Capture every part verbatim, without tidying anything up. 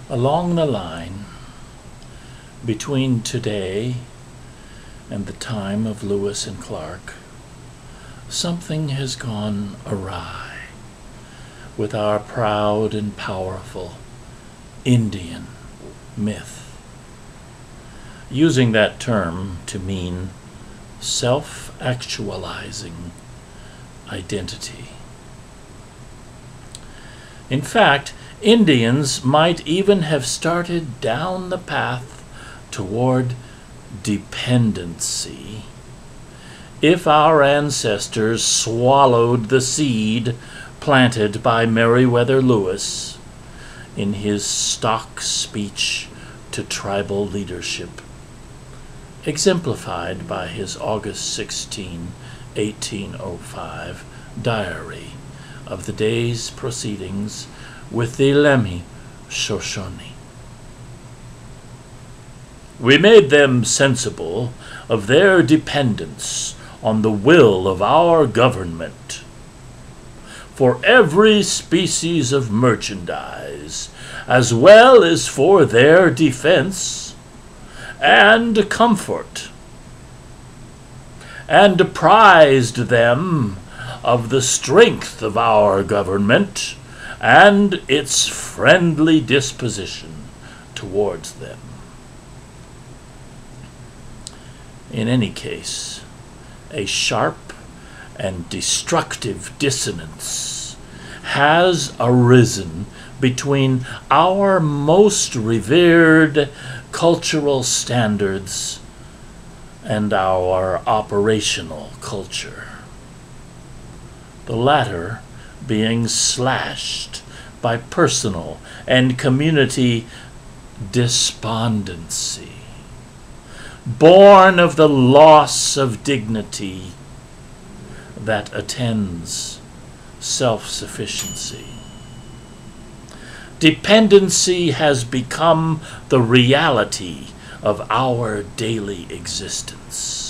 Along the line between today and the time of Lewis and Clark, something has gone awry with our proud and powerful Indian myth, using that term to mean self-actualizing identity. In fact, Indians might even have started down the path toward dependency if our ancestors swallowed the seed planted by Meriwether Lewis in his stock speech to tribal leadership, exemplified by his August sixteenth, eighteen oh five diary of the day's proceedings with the Lemhi Shoshone. We made them sensible of their dependence on the will of our government for every species of merchandise, as well as for their defense and comfort, and apprised them of the strength of our government and its friendly disposition towards them. In any case, a sharp and destructive dissonance has arisen between our most revered cultural standards and our operational culture, the latter being slashed by personal and community despondency, born of the loss of dignity that attends self-sufficiency. Dependency has become the reality of our daily existence.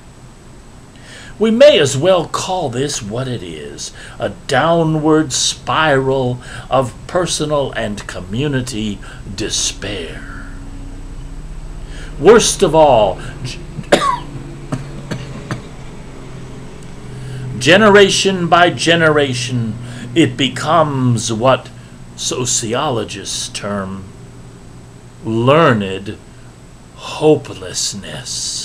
We may as well call this what it is, a downward spiral of personal and community despair. Worst of all, generation by generation, it becomes what sociologists term learned hopelessness.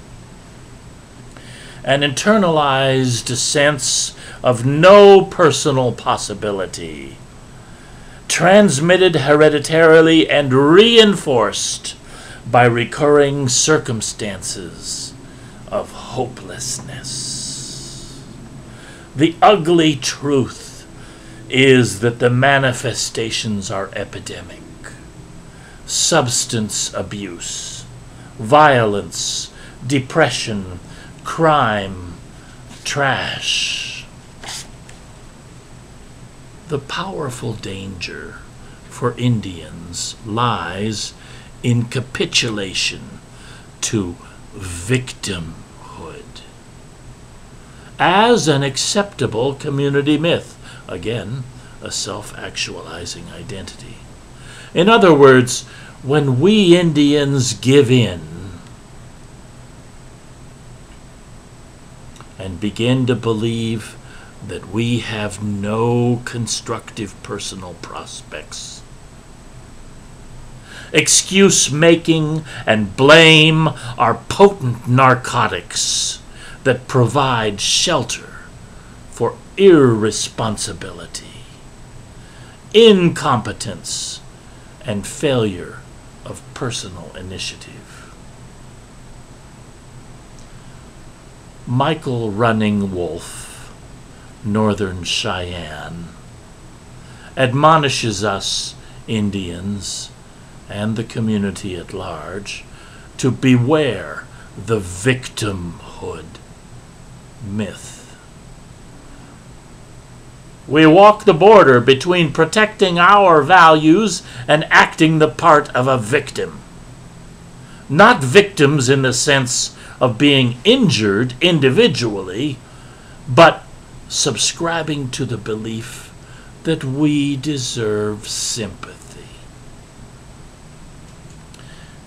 An internalized sense of no personal possibility, transmitted hereditarily and reinforced by recurring circumstances of hopelessness. The ugly truth is that the manifestations are epidemic. Substance abuse, violence, depression, crime, trash. The powerful danger for Indians lies in capitulation to victimhood as an acceptable community myth, again, a self-actualizing identity. In other words, when we Indians give in and begin to believe that we have no constructive personal prospects, excuse-making and blame are potent narcotics that provide shelter for irresponsibility, incompetence, and failure of personal initiative. Michael Running Wolf, Northern Cheyenne, admonishes us Indians and the community at large to beware the victimhood myth. We walk the border between protecting our values and acting the part of a victim. Not victims in the sense of being injured individually, but subscribing to the belief that we deserve sympathy.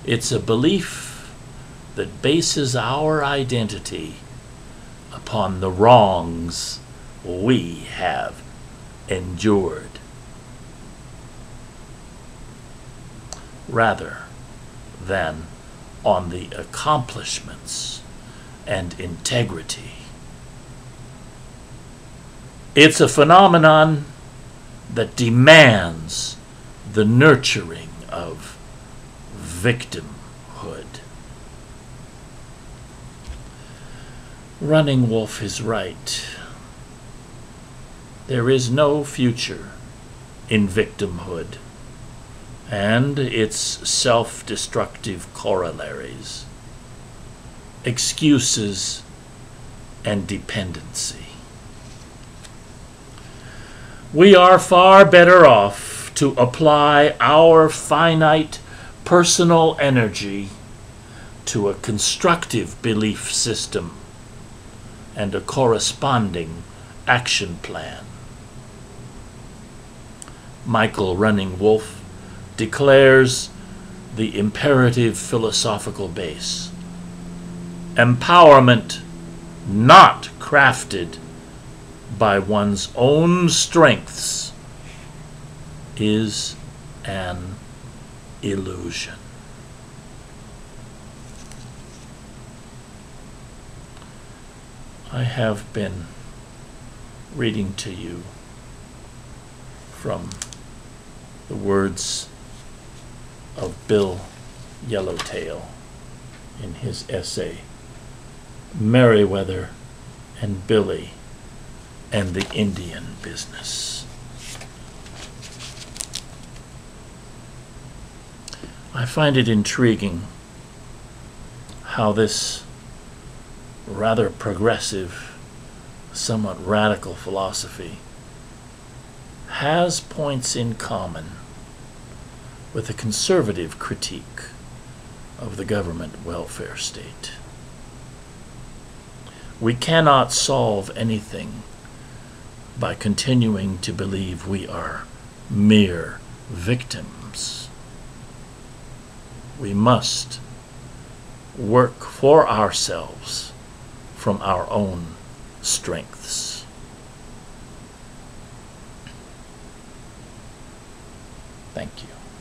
It's a belief that bases our identity upon the wrongs we have endured, rather than on the accomplishments and integrity. It's a phenomenon that demands the nurturing of victimhood. Running Wolf is right. There is no future in victimhood and its self-destructive corollaries, excuses, and dependency. We are far better off to apply our finite personal energy to a constructive belief system and a corresponding action plan. Michael Running Wolf declares the imperative philosophical base: empowerment not crafted by one's own strengths is an illusion. I have been reading to you from the words of Bill Yellowtail in his essay, Meriwether and Billy and the Indian Business. I find it intriguing how this rather progressive, somewhat radical philosophy has points in common with a conservative critique of the government welfare state. We cannot solve anything by continuing to believe we are mere victims. We must work for ourselves from our own strengths. Thank you.